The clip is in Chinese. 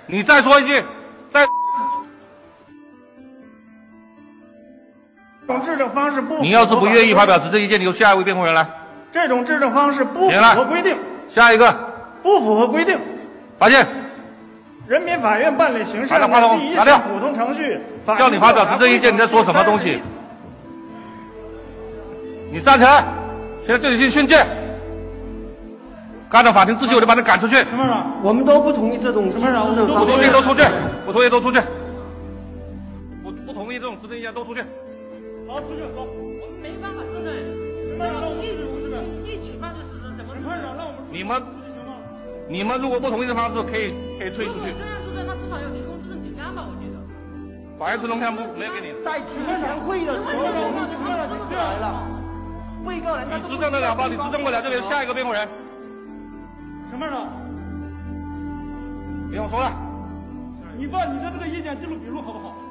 你再说一句，再。 这种质证方式不符合。 你要是不愿意发表执证意见，你由下一位辩护人来。 这种质证方式不符合规定。 下一个。 不符合规定。 发现。 人民法院办理刑事案件第一审普通程序， 叫你发表执证意见，你在说什么东西？你站起来！现在对你进行训诫。干扰法庭秩序，我就把你赶出去。 什么人？ 我们都不同意这种。 什么人？ 不同意都出去！不同意都出去！不同意这种执证意见都出去！ 好，出去走。 我们没办法质证。 什么人？让我们一起犯罪事实怎么？ 审判长让我们你们如果不同意的方式，可以退出去。 这样质证，那至少要提供质证清单吧？我觉得。 法院质证项目没有给你。 在庭前会议的时候，我们就看得出来了。被告人， 你质证得了吧？你质证不了，就给下一个辩护人。 什么人？ 不用说了。 你把你的这个意见记录笔录好不好？